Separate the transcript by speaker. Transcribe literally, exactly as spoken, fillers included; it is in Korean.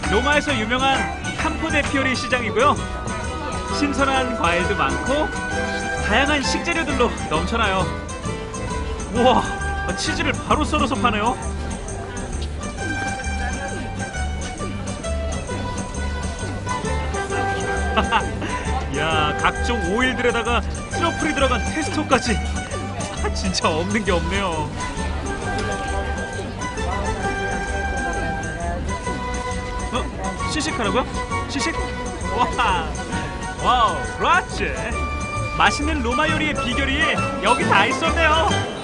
Speaker 1: 로마에서 유명한 캄포 데 피오리 시장이고요. 신선한 과일도 많고 다양한 식재료들로 넘쳐나요. 우와, 치즈를 바로 썰어서 파네요. 야, 각종 오일들에다가 트러플이 들어간 페스토까지. 아, 진짜 없는 게 없네요. 어? 시식하라고요? 시식? 와, 와우, 그렇지. 맛있는 로마 요리의 비결이 여기 다 있었네요.